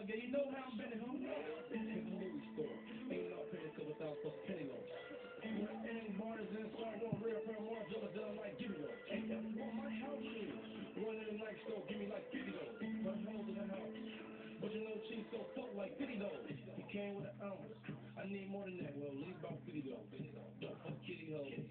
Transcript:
Yeah, you know how I'm been at home. Jewelry store. Ain't no penny till without plus penny low. And bars inside, one real pair of Mars, done like give me those. Hey, that's what my house is. One in the night store, give me like 50 those. Put holes in the house. But you know cheese so fuck like 50 those. He came with an ounce. I need more than that, well, at least about 50 those.